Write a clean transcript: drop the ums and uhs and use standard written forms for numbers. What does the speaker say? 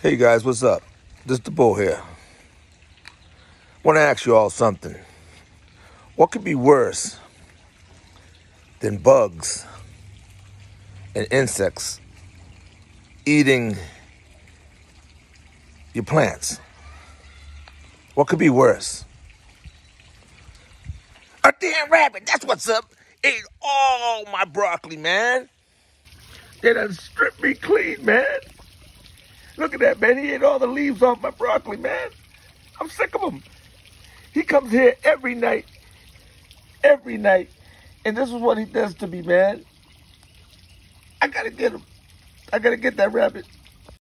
Hey guys, what's up? This is the Bull here. Want to ask you all something. What could be worse than bugs and insects eating your plants? What could be worse? A damn rabbit, that's what's up. Ate all my broccoli, man. They done stripped me clean, man. Look at that, man. He ate all the leaves off my broccoli, man. I'm sick of him. He comes here every night. And this is what he does to me, man. I gotta get him. I gotta get that rabbit.